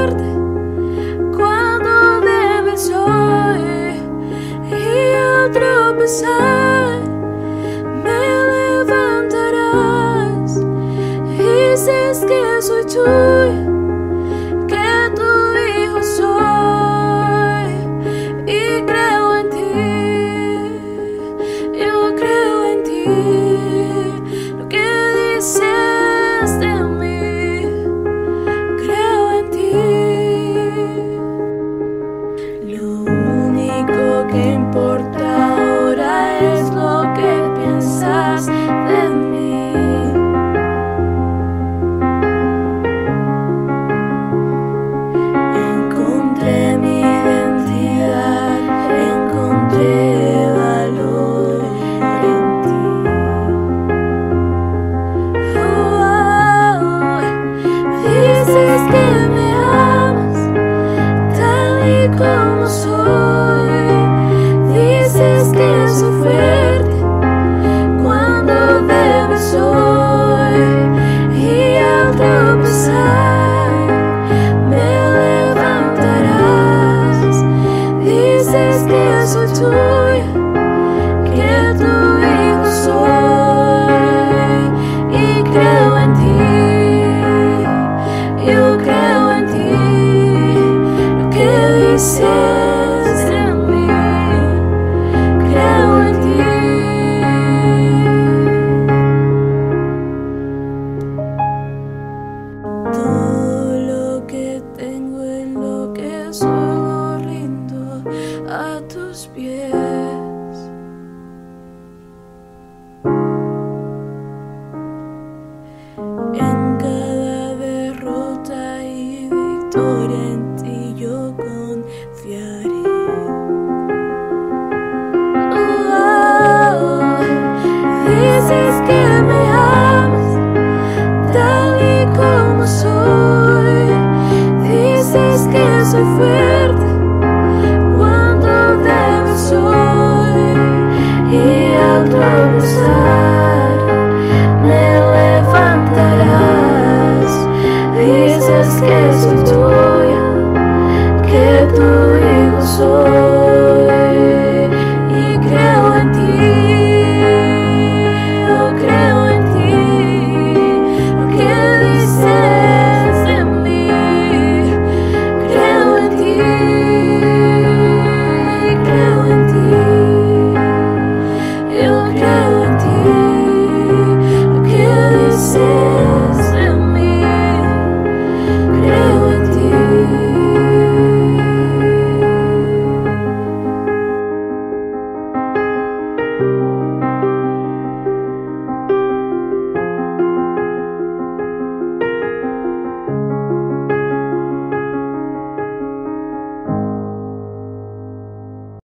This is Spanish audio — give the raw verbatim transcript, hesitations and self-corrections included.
fuerte cuando débil soy, y al tropezar me levantarás. Dices que soy tuya, que tu hijo soy, y creo en ti, yo creo en ti. Lo que dices de mí, creo en ti. Lo único que importa ahora es lo que piensas de mí. Encontré mi identidad, encontré valor en ti. Oh, dices que me amas tal y como soy. Dices que soy fuerte cuando débil soy, y al tropezar me levantarás. Dices que soy tuya, que tu hijo soy, y creo en ti, yo creo en ti. Lo que dices de mí, creo en ti. Todo lo que tengo y lo que soy lo rindo a tus pies. En cada derrota y victoria en ti yo confiaré. Oh, dices que me amas tal y como soy. Dices que soy fuerte